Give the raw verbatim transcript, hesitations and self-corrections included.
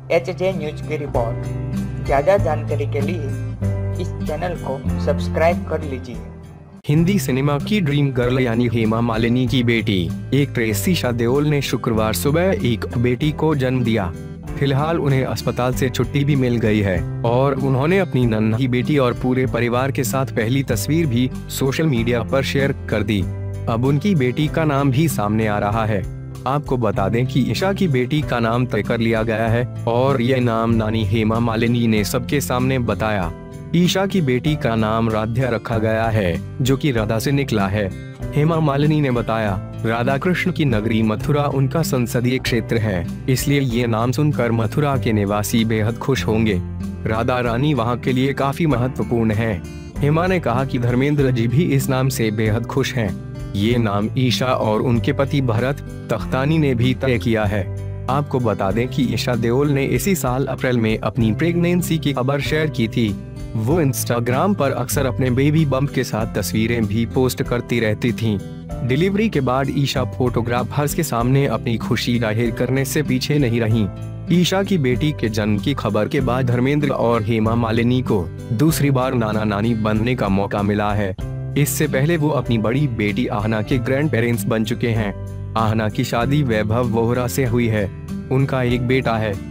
H J news की report. ज़्यादा जानकारी के लिए इस चैनल को सब्सक्राइब कर लीजिए। हिंदी सिनेमा की ड्रीम गर्ल यानी हेमा मालिनी की बेटी एक्ट्रेस ईशा देओल ने शुक्रवार सुबह एक बेटी को जन्म दिया। फिलहाल उन्हें अस्पताल से छुट्टी भी मिल गई है और उन्होंने अपनी नन्ही बेटी और पूरे परिवार के साथ पहली तस्वीर भी सोशल मीडिया पर शेयर कर दी। अब उनकी बेटी का नाम भी सामने आ रहा है। आपको बता दें कि ईशा की बेटी का नाम तय कर लिया गया है और यह नाम नानी हेमा मालिनी ने सबके सामने बताया। ईशा की बेटी का नाम राधा रखा गया है, जो कि राधा से निकला है। हेमा मालिनी ने बताया, राधा कृष्ण की नगरी मथुरा उनका संसदीय क्षेत्र है, इसलिए ये नाम सुनकर मथुरा के निवासी बेहद खुश होंगे। राधा रानी वहाँ के लिए काफी महत्वपूर्ण है। हेमा ने कहा कि धर्मेंद्र जी भी इस नाम से बेहद खुश हैं। ये नाम ईशा और उनके पति भरत तख्तानी ने भी तय किया है। आपको बता दें कि ईशा देओल ने इसी साल अप्रैल में अपनी प्रेगनेंसी की खबर शेयर की थी। वो इंस्टाग्राम पर अक्सर अपने बेबी बम्प के साथ तस्वीरें भी पोस्ट करती रहती थीं। डिलीवरी के बाद ईशा फोटोग्राफर्स के सामने अपनी खुशी जाहिर करने से पीछे नहीं रहीं। ईशा की बेटी के जन्म की खबर के बाद धर्मेंद्र और हेमा मालिनी को दूसरी बार नाना नानी बनने का मौका मिला है। इससे पहले वो अपनी बड़ी बेटी आहना के ग्रैंड पेरेंट्स बन चुके हैं। आहना की शादी वैभव वोहरा से हुई है। उनका एक बेटा है।